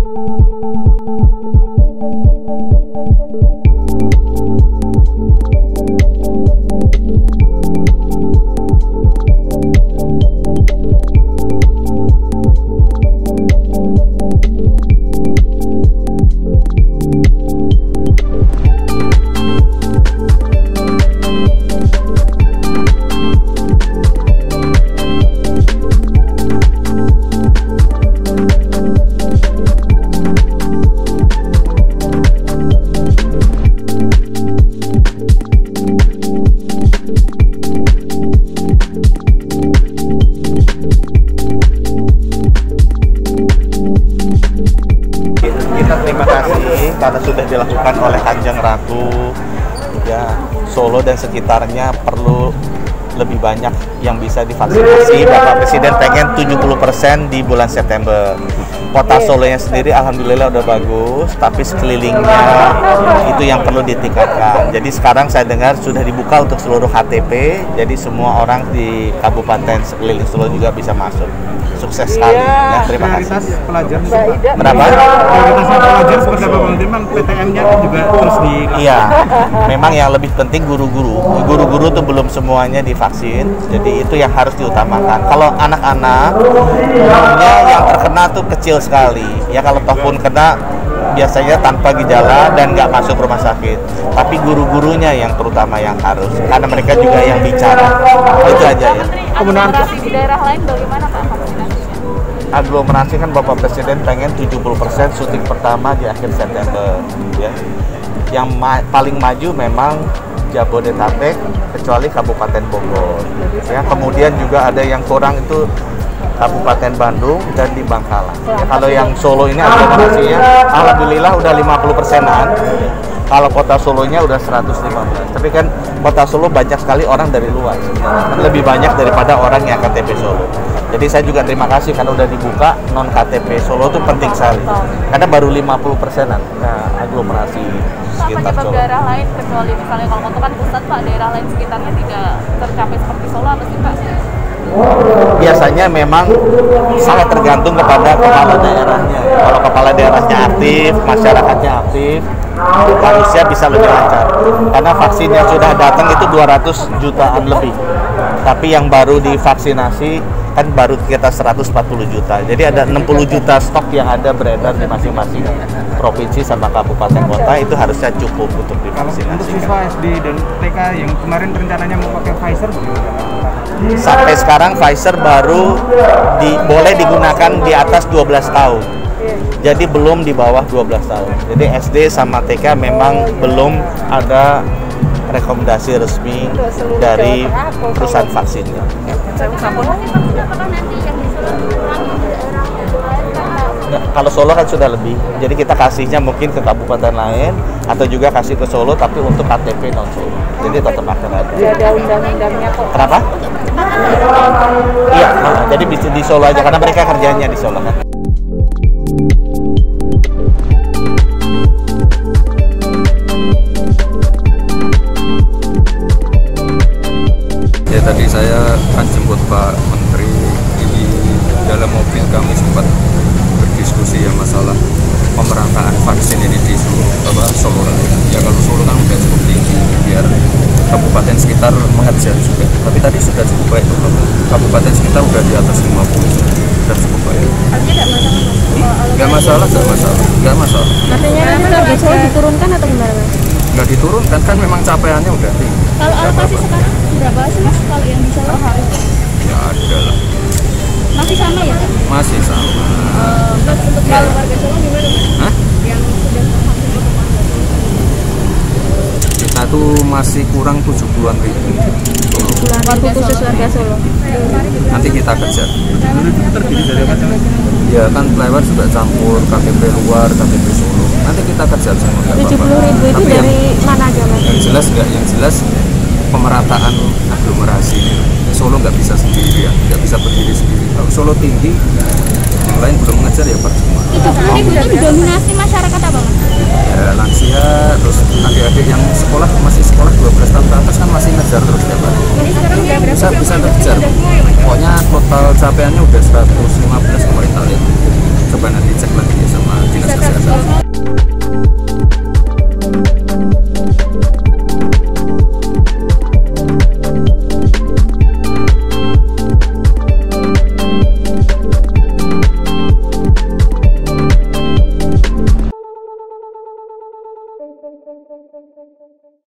Karena sudah dilakukan oleh Kanjeng Ratu, ya Solo dan sekitarnya perlu lebih banyak yang bisa divaksinasi. Bapak Presiden pengen 70% di bulan September. Kota Solonya sendiri alhamdulillah udah bagus, tapi sekelilingnya itu yang perlu ditingkatkan. Jadi sekarang saya dengar sudah dibuka untuk seluruh KTP, jadi semua orang di kabupaten sekeliling Solo juga bisa masuk. Sukses sekali. Ya, terima kasih. Pelajar berapa? Prioritasnya pelajar seperti apa Bang? Memang PTM-nya juga terus di. Iya, memang yang lebih penting guru-guru. Guru-guru tuh belum semuanya divaksin, jadi itu yang harus diutamakan. Kalau anak-anak, umumnya yang terkena tuh kecil sekali. Ya kalau toh pun kena, biasanya tanpa gejala dan nggak masuk rumah sakit. Tapi guru-gurunya yang terutama yang harus, karena mereka juga yang bicara. Itu aja ya. Aglomerasi di daerah lain bagaimana Pak vaksinasinya? Aglomerasi kan Bapak Presiden pengen 70% syuting pertama di akhir September, ya. Yang paling maju memang Jabodetabek kecuali Kabupaten Bogor. Ya, kemudian juga ada yang kurang itu Kabupaten Bandung dan di Bangkalan. Ya, kalau yang Solo ini aglomerasinya alhamdulillah udah 50%-an. Kalau kota Solonya udah 115. Tapi kan kota Solo banyak sekali orang dari luar sebenarnya. Lebih banyak daripada orang yang KTP Solo. Jadi saya juga terima kasih karena udah dibuka non KTP Solo itu penting sekali. Karena baru 50%-an aglomerasi sekitar Solo. Apa daerah lain kecuali misalnya kalau Konto kan pusat Pak, daerah lain sekitarnya tidak tercapai seperti Solo apa sih Pak? Biasanya memang sangat tergantung kepada kepala daerahnya. Kalau kepala daerahnya aktif, masyarakatnya aktif, harusnya bisa lebih lancar. Karena vaksin yang sudah datang itu 200 jutaan lebih. Tapi yang baru divaksinasi kan baru kita 140 juta. Jadi ada 60 juta stok yang ada beredar di masing-masing provinsi sama kabupaten kota, itu harusnya cukup untuk divaksinasi. Untuk siswa SD dan TK yang kemarin rencananya mau pakai Pfizer sampai sekarang Pfizer baru boleh digunakan di atas 12 tahun. Jadi belum di bawah 12 tahun. Jadi SD sama TK memang belum ada rekomendasi resmi dari perusahaan vaksinnya. Nah, kalau Solo kan sudah lebih, jadi kita kasihnya mungkin ke kabupaten lain atau juga kasih ke Solo, tapi untuk KTP non Solo. Jadi tetap akan ada. Ada undang-undangnya kok. Kenapa? Iya, jadi bisa di Solo aja karena mereka kerjanya di Solo kan. Ya tadi saya kan jemput Pak Menteri, di dalam mobil kami sempat berdiskusi ya masalah pemerataan vaksin ini di Solo. Ya kalau Solo kan udah cukup tinggi, biar kabupaten sekitar mengejar juga. Tapi tadi sudah cukup baik, kabupaten sekitar udah di atas 50, sudah cukup baik. Nggak masalah. Artinya nanti target Solo diturunkan atau gimana? Nggak diturunkan, kan memang capaiannya udah tinggi. Kalau alokasi sekarang berapa sih Mas kalau yang di Solo? Ya ada lah. Masih sama ya? Masih sama. Untuk kalau warga Solo gimana? Hah? Yang sudah vaksin itu Kita tuh masih kurang 70-an ribu. waktu khusus warga Solo. Nanti kita kejar. itu terdiri dari apa sih? Ya kan lewat juga campur KTP luar, KTP Solo. Nanti kita kejar semua. 70.000 itu tapi dari mana aja Mas? yang jelas pemerataan aglomerasi. Solo nggak bisa sendiri ya, nggak bisa berdiri sendiri. Kalau Solo tinggi, yang lain belum mengejar ya percuma. 70.000 itu didominasi masyarakat apa Mas? Ya lansia, terus adik-adik yang masih sekolah 12 tahun ke atas kan masih ngejar terus tiap hari. Jadi sekarang udah berapa? Bisa terkejar. Pokoknya total capaiannya udah 115 kemarin lihat. Coba nanti